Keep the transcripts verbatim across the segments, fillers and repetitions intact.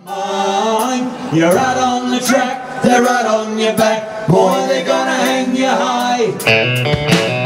You're out on the track, they're out on your back, boy, they're gonna hang you high.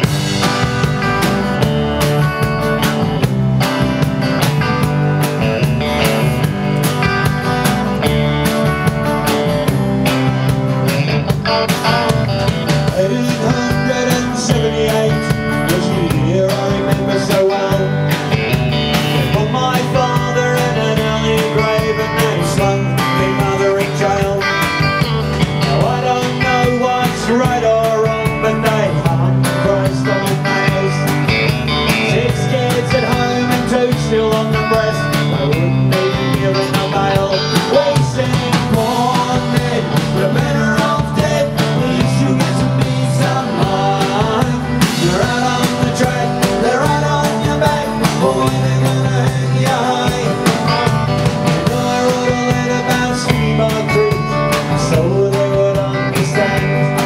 Right or wrong, but they hung Christ on nails. Six kids at home and two still on the breast. I wouldn't be given a bail. Wasting poor Ned, you're better off dead. At least you get some peace of mind. You're out on the track, they're out on your back, boy, they're gonna hang you high. You know I wrote a letter about Steamboat Creek, so they would understand.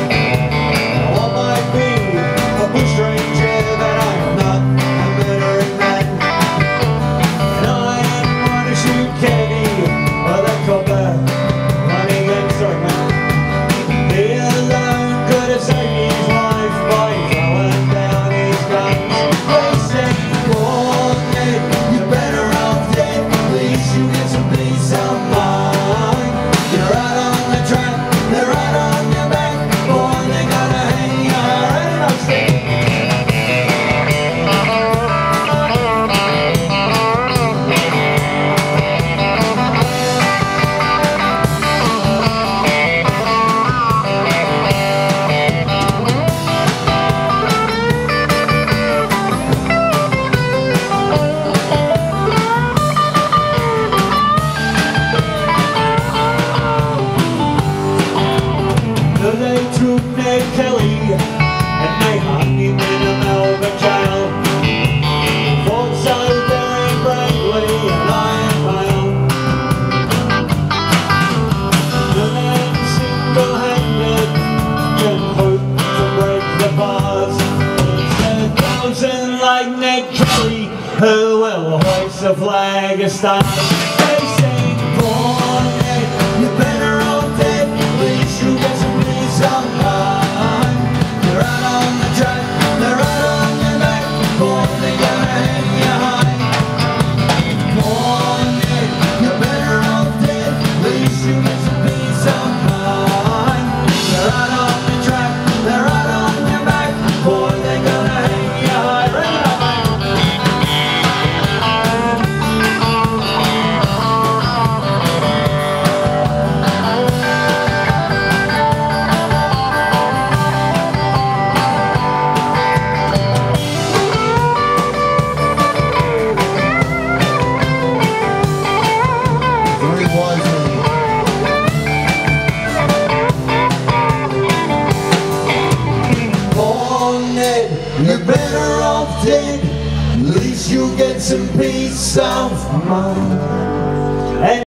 They took Ned Kelly and they hung him in a Melbourne jail. Fought so very bravely and iron mail. The man single-handed can hope to break the bars. It's a thousand like Ned Kelly who will hoist the flag of stars. They sing, poor Ned, you're better off dead. Please, you get some peace of mind. You're out on the track, they're out on your back, boy, they're gonna hang you high. Poor Ned, you're better off dead. Please, you get some peace of mind. You're out on the track, they're out on your back, boy, they're gonna hang you high. Bring it up, man. You're better off dead. At least you'll get some peace of mind.